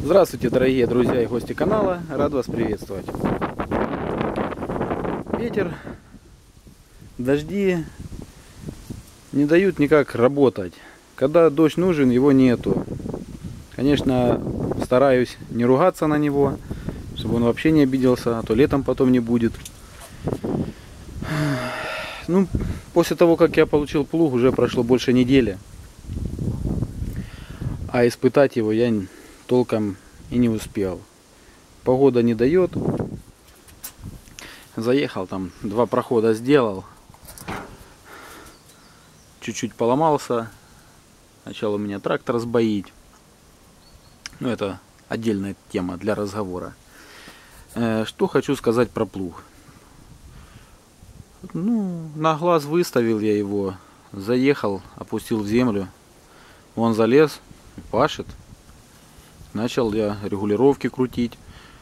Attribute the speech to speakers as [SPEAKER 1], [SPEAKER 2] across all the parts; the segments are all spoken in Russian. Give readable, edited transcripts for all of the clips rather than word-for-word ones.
[SPEAKER 1] Здравствуйте, дорогие друзья и гости канала, рад вас приветствовать. Ветер, дожди не дают никак работать. Когда дождь нужен, его нету. Конечно, стараюсь не ругаться на него, чтобы он вообще не обиделся, а то летом потом не будет. Ну, после того, как я получил плуг, уже прошло больше недели. А испытать его я толком и не успел. Погода не дает. Заехал, там 2 прохода сделал. Чуть-чуть поломался. Начал у меня трактор сбоить. Ну, это отдельная тема для разговора. Что хочу сказать про плуг. Ну, на глаз выставил я его. Заехал, опустил в землю. Он залез, пашет. Начал я регулировки крутить.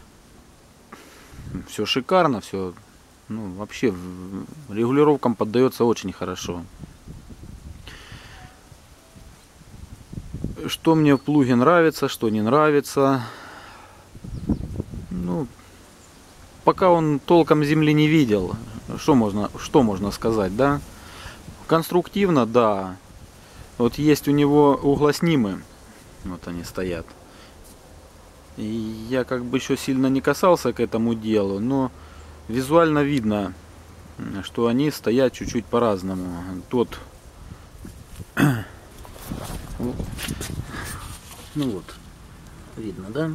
[SPEAKER 1] Все шикарно, все. Ну, вообще регулировкам поддается очень хорошо. Что мне в плуге нравится, что не нравится. Ну, пока он толком земли не видел, что можно сказать, да? Конструктивно, да. Вот есть у него углоснимы. Вот они стоят. И я как бы еще сильно не касался к этому делу, но визуально видно, что они стоят чуть-чуть по-разному. Тот, ну вот, видно, да?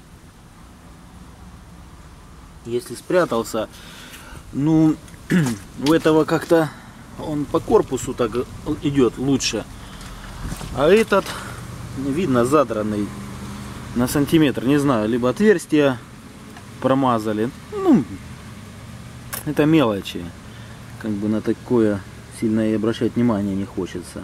[SPEAKER 1] Если спрятался, ну, у этого как-то он по корпусу так идет лучше, а этот, видно, задранный на сантиметр, не знаю, либо отверстия промазали. Ну, это мелочи. Как бы на такое сильно и обращать внимание не хочется.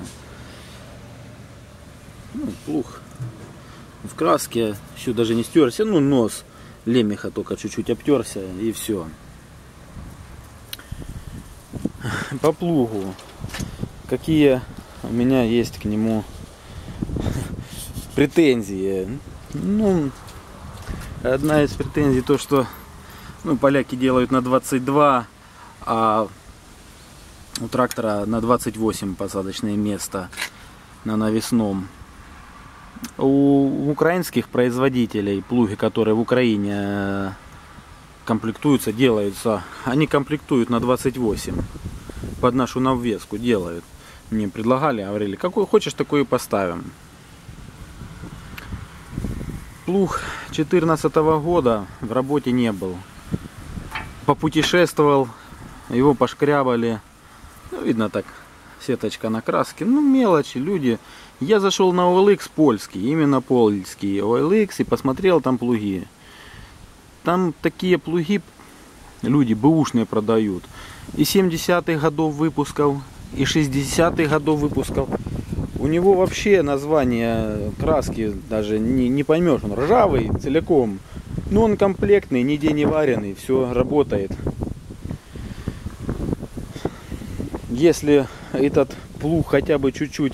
[SPEAKER 1] Ну, плуг в краске, еще даже не стерся. Ну, нос лемеха только чуть-чуть обтерся и все. По плугу. Какие у меня есть к нему претензии? Ну, одна из претензий то, что поляки делают на 22, а у трактора на 28 посадочное место на навесном. У украинских производителей плуги, которые в Украине комплектуются, делаются, они комплектуют на 28. Под нашу навеску делают. Мне предлагали, говорили, какой хочешь, такой и поставим. Плуг 2014 года в работе не был. Попутешествовал, его пошкрябали. Ну, видно так, сеточка на краске. Ну, мелочи, люди. Я зашел на OLX польский, именно польский OLX, и посмотрел там плуги. Там такие плуги люди бэушные продают. И 70-х годов выпусков, и 60-х годов выпусков. У него вообще название краски даже не поймешь. Он ржавый целиком. Но он комплектный, нигде не вареный. Все работает. Если этот плуг хотя бы чуть-чуть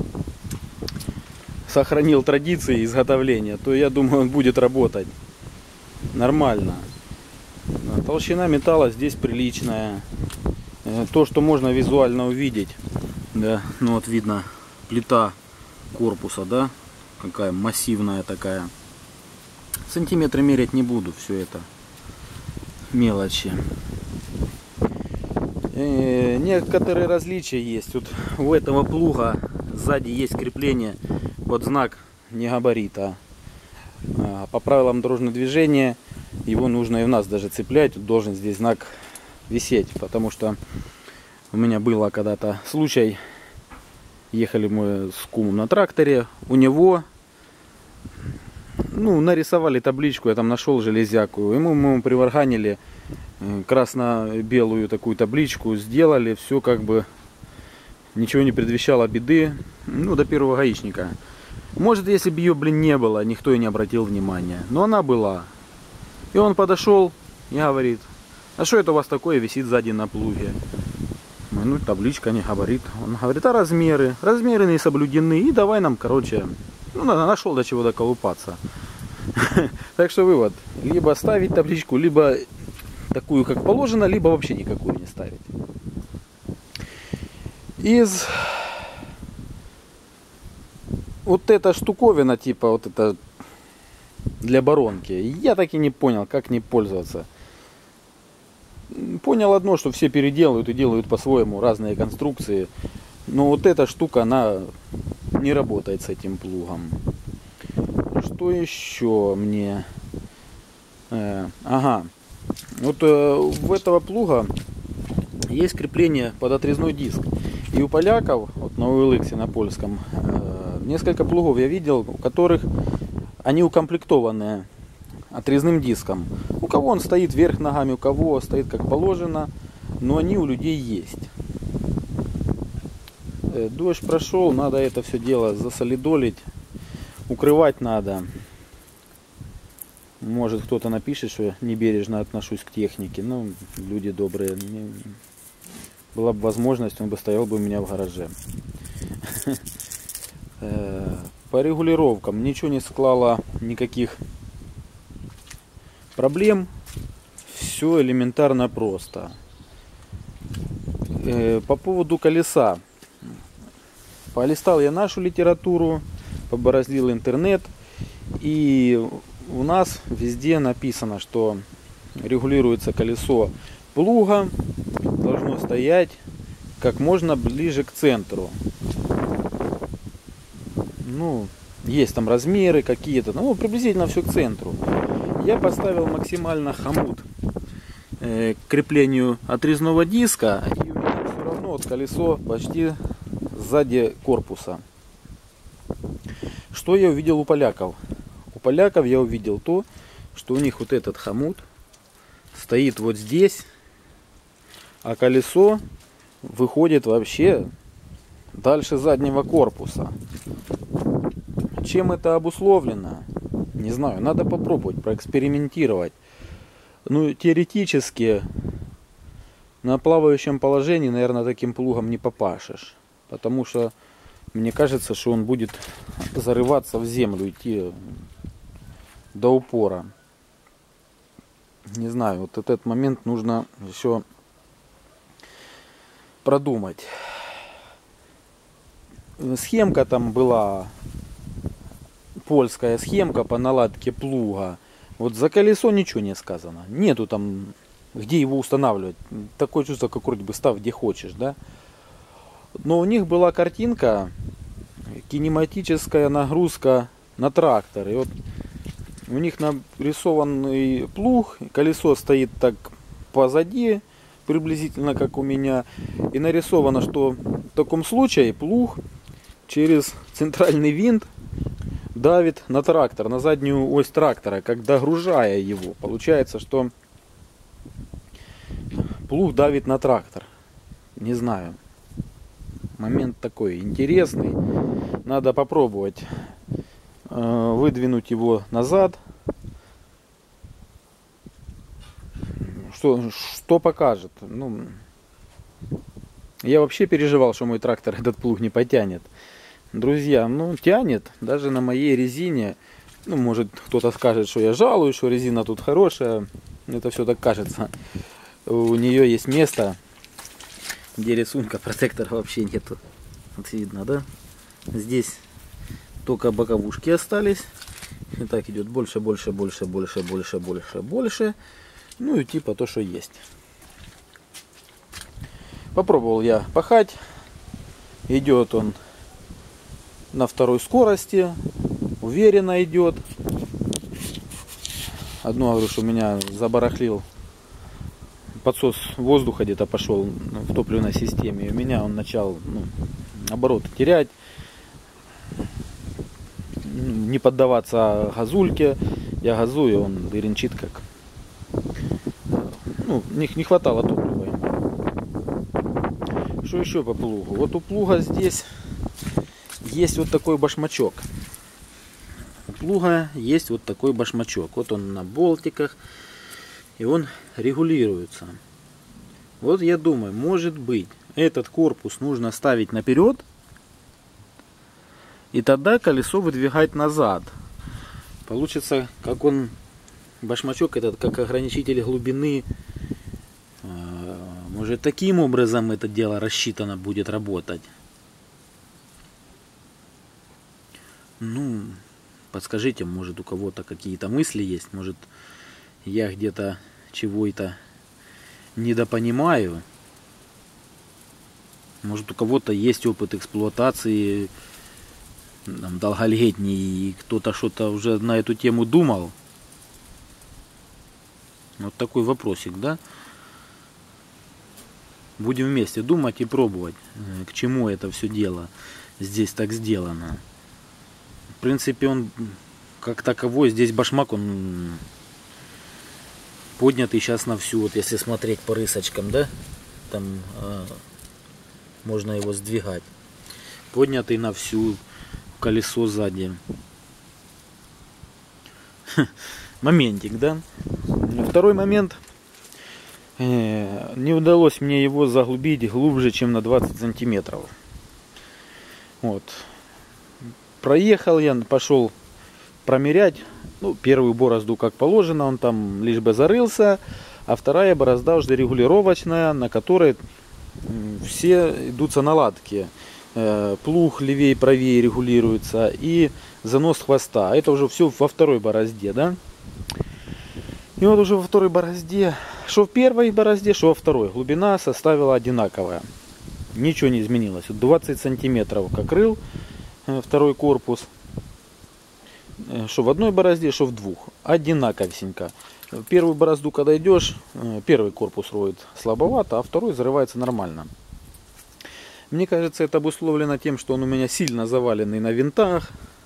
[SPEAKER 1] сохранил традиции изготовления, то я думаю, он будет работать нормально. Толщина металла здесь приличная. То, что можно визуально увидеть. Да, ну вот видно. Плита корпуса, да, какая массивная такая. Сантиметры мерять не буду, все это мелочи. Некоторые различия есть. Вот у этого плуга сзади есть крепление под знак не габарита. По правилам дорожного движения его нужно и у нас даже цеплять. Должен здесь знак висеть, потому что у меня было когда-то случай. Ехали мы с кумом на тракторе, у него, нарисовали табличку, я там нашел железяку, мы приварганили красно-белую такую табличку, сделали, все как бы, ничего не предвещало беды, до первого гаишника. Может, если бы ее, не было, никто и не обратил внимания, но она была. И он подошел и говорит, а что это у вас такое висит сзади на плуге? Ну, табличка не габарит. Он говорит, а размеры? Размеры не соблюдены. И давай нам, нашел до чего доколупаться. Так что вывод. Либо ставить табличку, либо такую, как положено, либо вообще никакую не ставить. Из вот эта штуковина, типа вот это для баронки, я так и не понял, как не пользоваться. Понял одно, что все переделывают и делают по-своему разные конструкции. Но вот эта штука, она не работает с этим плугом. Что еще мне? Ага. Вот у этого плуга есть крепление под отрезной диск. И у поляков, вот на OLX на польском, несколько плугов я видел, у которых они укомплектованы отрезным диском. У кого он стоит вверх ногами, у кого стоит как положено, но они у людей есть. Дождь прошел, надо это все дело засолидолить, укрывать надо. Может, кто-то напишет, что я небережно отношусь к технике. Ну, люди добрые. Была бы возможность, он бы стоял бы у меня в гараже. По регулировкам ничего не склало, никаких проблем. Все элементарно просто. По поводу колеса. Полистал я нашу литературу, побороздил интернет. И у нас везде написано, что регулируется колесо плуга, должно стоять как можно ближе к центру. Ну, есть там размеры какие-то, ну, приблизительно все к центру. Я поставил максимально хомут к креплению отрезного диска, и у меня все равно вот колесо почти сзади корпуса. Что я увидел у поляков? У поляков я увидел то, что у них вот этот хомут стоит вот здесь, а колесо выходит вообще дальше заднего корпуса. Чем это обусловлено? Не знаю, надо попробовать, проэкспериментировать. Ну, теоретически на плавающем положении, наверное, таким плугом не попашешь. Потому что мне кажется, что он будет зарываться в землю, идти до упора. Не знаю, вот этот момент нужно еще продумать. Схемка там была, польская схемка по наладке плуга. Вот за колесо ничего не сказано. Нету там, где его устанавливать. Такое чувство, как вроде бы ставь где хочешь, да. Но у них была картинка, кинематическая нагрузка на трактор. И вот у них нарисованный плуг, колесо стоит так позади, приблизительно как у меня. И нарисовано, что в таком случае плуг через центральный винт давит на трактор, на заднюю ось трактора, как догружая его. Получается, что плуг давит на трактор. Не знаю. Момент такой интересный. Надо попробовать выдвинуть его назад. Что покажет? Ну, я вообще переживал, что мой трактор этот плуг не потянет. Друзья, ну тянет. Даже на моей резине. Ну, может, кто-то скажет, что я жалуюсь, что резина тут хорошая. Это все так кажется. У нее есть место, где рисунка протектора вообще нету. Вот видно, да? Здесь только боковушки остались. И так идет больше, больше, больше, больше, больше, больше, больше. Ну и типа то, что есть. Попробовал я пахать. Идет он на второй скорости. Уверенно идет. Одно, говорю, что меня забарахлил. Подсос воздуха где-то пошел в топливной системе. И у меня он начал обороты терять. Не поддаваться газульке. Я газую, он дыренчит как. Ну, не хватало топлива ему. Что еще по плугу? Вот у плуга здесь есть вот такой башмачок. У плуга есть вот такой башмачок. Вот он на болтиках. И он регулируется. Вот я думаю, может быть, этот корпус нужно ставить наперед. И тогда колесо выдвигать назад. Получится, как он, башмачок этот, как ограничитель глубины. Может, таким образом это дело рассчитано будет работать. Ну, подскажите, может, у кого-то какие-то мысли есть, может, я где-то чего-то недопонимаю. Может, у кого-то есть опыт эксплуатации там, долголетний, и кто-то что-то уже на эту тему думал. Вот такой вопросик, да? Будем вместе думать и пробовать, к чему это все дело здесь так сделано. В принципе, он как таковой, здесь башмак, он поднятый сейчас на всю. Вот если смотреть по рысочкам, да, там можно его сдвигать. Поднятый на всю, колесо сзади. Моментик, да? Второй момент. Не удалось мне его заглубить глубже, чем на 20 сантиметров. Вот. Проехал я, пошел промерять. Ну, первую борозду как положено, он там лишь бы зарылся. А вторая борозда уже регулировочная, на которой все идутся наладки. Плуг левее и правее регулируется и занос хвоста. Это уже все во второй борозде, да? И вот уже во второй борозде, что в первой борозде, что во второй, глубина составила одинаковая. Ничего не изменилось. 20 сантиметров как рыл второй корпус. Что в одной борозде, что в двух. Одинаковенько. Первую борозду, когда идешь, первый корпус роет слабовато, а второй зарывается нормально. Мне кажется, это обусловлено тем, что он у меня сильно заваленный на винтах.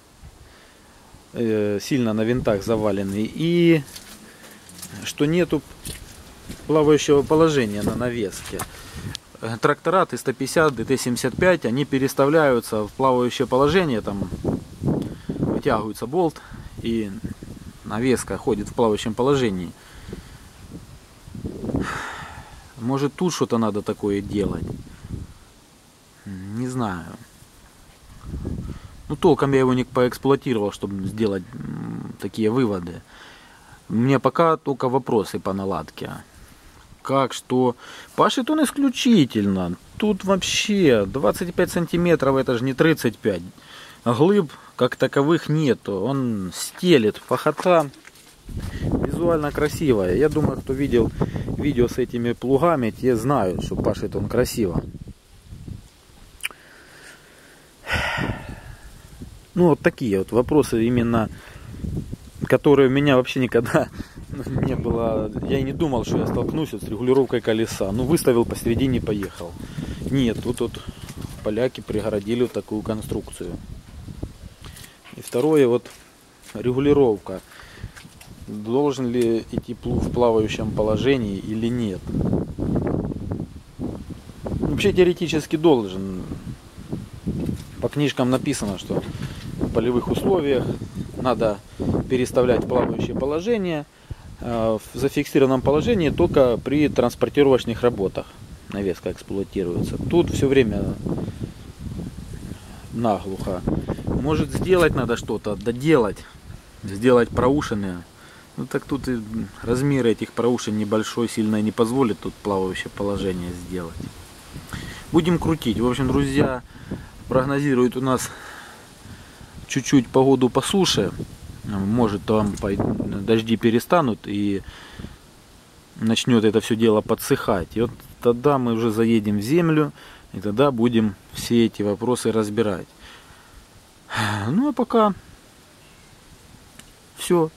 [SPEAKER 1] Сильно на винтах заваленный. И что нету плавающего положения на навеске. Трактора Т-150, ДТ-75, они переставляются в плавающее положение, там вытягивается болт и навеска ходит в плавающем положении. Может, тут что-то надо такое делать? Не знаю. Ну, толком я его не поэксплуатировал, чтобы сделать такие выводы. У меня пока только вопросы по наладке. Как, что? Пашет он исключительно. Тут вообще 25 сантиметров, это же не 35. Глыб как таковых нету. Он стелет. Пахота визуально красивая. Я думаю, кто видел видео с этими плугами, те знают, что пашет он красиво. Ну, вот такие вот вопросы именно, которые у меня вообще никогда не было. Я и не думал, что я столкнусь с регулировкой колеса. Ну, выставил посередине, поехал. Нет, тут поляки пригородили вот такую конструкцию. И второе, вот регулировка. Должен ли идти плуг в плавающем положении или нет. Вообще теоретически должен. По книжкам написано, что в полевых условиях надо переставлять плавающее положение в зафиксированном положении только при транспортировочных работах. Навеска эксплуатируется. Тут все время наглухо. Может, сделать надо что-то, доделать, сделать проушины. Ну так тут и размер этих проушин небольшой, сильно не позволит тут плавающее положение сделать. Будем крутить. В общем, друзья, прогнозируют у нас чуть-чуть погоду по суше. Может, там дожди перестанут и начнет это все дело подсыхать. И вот тогда мы уже заедем в землю и тогда будем все эти вопросы разбирать. Ну а пока все.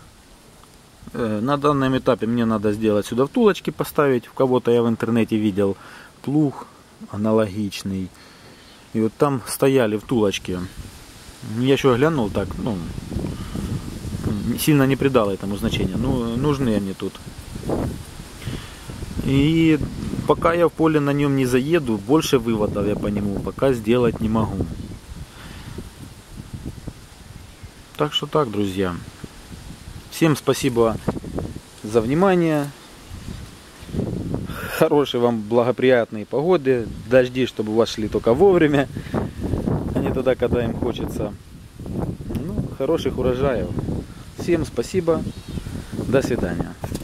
[SPEAKER 1] На данном этапе мне надо сделать сюда втулочки поставить. У кого-то я в интернете видел плуг аналогичный. И вот там стояли втулочки. Я еще глянул так, ну, сильно не придал этому значения. Ну, нужны они тут. И пока я в поле на нем не заеду, больше выводов я по нему пока сделать не могу. Так что так, друзья. Всем спасибо за внимание. Хорошей вам благоприятной погоды. Дожди, чтобы у вас шли только вовремя, а не тогда, когда им хочется. Ну, хороших урожаев. Всем спасибо. До свидания.